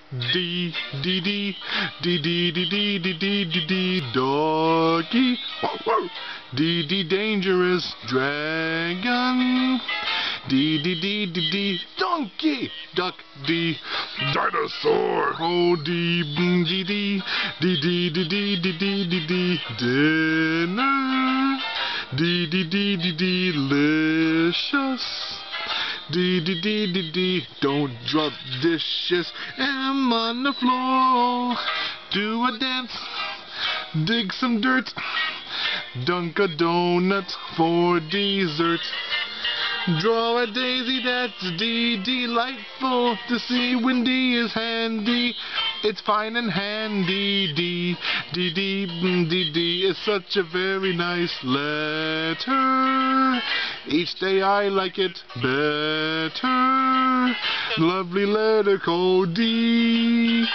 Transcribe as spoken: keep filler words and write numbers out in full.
D, D, D, D, D, D, D, D, D, D, D, doggy. D, D, dangerous dragon. D, D, D, D, D, donkey. Duck, D, dinosaur. Oh, D, D, D, D, D, D, D, D, D, D, D, dinner. D, D, D, D, delicious. D, D, D, D, D, don't drop dishes. Am on the floor. Do a dance. Dig some dirt. Dunk a donut for dessert. Draw a daisy, that's D, delightful to see when D is handy. It's fine and handy. D, D, D, D, D is such a very nice letter. Each day I like it better. Lovely letter called D.